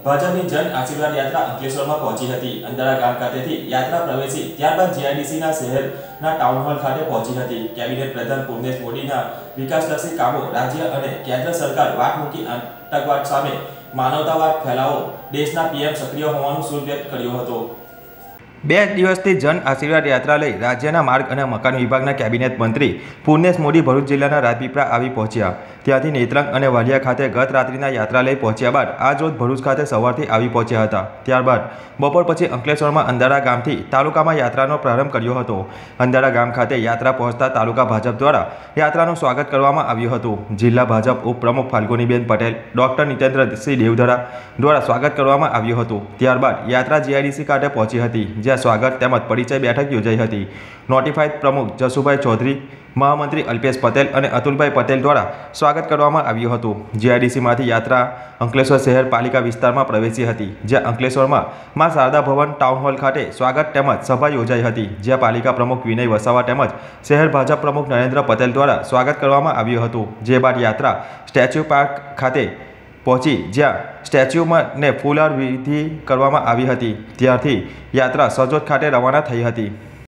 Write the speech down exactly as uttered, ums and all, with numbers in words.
ભાજપની જન આશીર્વાદ યાત્રા અંકલેશ્વરમાં પહોંચી હતી। અંધારા ગામ ખાતેથી યાત્રા પ્રવેશી ત્યારબાદ જીઆઈડીસીના શહેરના ટાઉન હોલ ખાતે પહોંચી હતી। કેબિનેટ પ્રધાન પૂર્ણેશ મોદીના વિકાસલક્ષી કામો, રાજ્ય અને કેન્દ્ર સરકાર વાત મૂકી આતંકવાદ સામે માનવતાવાદ ફેલાવો, દેશના પીએમ સક્રિય હોવાનું સૂર વ્યક્ત કર્યો હતો। બે દિવસથી જન આશીર્વાદ યાત્રા લઈ રાજ્યના માર્ગ અને મકાન વિભાગના કેબિનેટ મંત્રી પૂર્ણેશ મોદી ભરૂચ જિલ્લાના રાજપીપળા આવી પહોંચ્યા। ત્યાંથી નેત્રંગ અને વાલિયા ખાતે ગત રાત્રિના યાત્રા લઈ પહોંચ્યા બાદ આજ રોજ ભરૂચ ખાતે સવારથી આવી પહોંચ્યા હતા। ત્યારબાદ બપોર પછી અંકલેશ્વરમાં અંધારા ગામથી તાલુકામાં યાત્રાનો પ્રારંભ કર્યો હતો। અંધારા ગામ ખાતે યાત્રા પહોંચતા તાલુકા ભાજપ દ્વારા યાત્રાનું સ્વાગત કરવામાં આવ્યું હતું। જિલ્લા ભાજપ ઉપપ્રમુખ ફાલ્ગુનીબેન પટેલ, ડોક્ટર નીતેન્દ્રસિંહ દેવધરા દ્વારા સ્વાગત કરવામાં આવ્યું હતું। ત્યારબાદ યાત્રા જીઆઈડીસી ખાતે પહોંચી હતી, જ્યાં સ્વાગત તેમજ પરિચય બેઠક યોજાઈ હતી। નોટિફાઈડ પ્રમુખ જસુભાઈ ચૌધરી, મહામંત્રી અલ્પેશ પટેલ અને અતુલભાઈ પટેલ દ્વારા સ્વાગત કરવામાં આવ્યું હતું। જીઆઈડીસીમાંથી યાત્રા અંકલેશ્વર શહેર પાલિકા વિસ્તારમાં પ્રવેશી હતી, જ્યાં અંકલેશ્વરમાં મા શારદા ભવન ટાઉન હોલ ખાતે સ્વાગત તેમજ સભા યોજાઈ હતી, જ્યાં પાલિકા પ્રમુખ વિનય વસાવા તેમજ શહેર ભાજપ પ્રમુખ નરેન્દ્ર પટેલ દ્વારા સ્વાગત કરવામાં આવ્યું હતું। જે બાદ યાત્રા સ્ટેચ્યુ પાર્ક ખાતે પહોંચી, જ્યાં સ્ટેચ્યુને ફૂલહાર વિધિ કરવામાં આવી હતી। ત્યારથી યાત્રા સજોદ ખાતે રવાના થઈ હતી।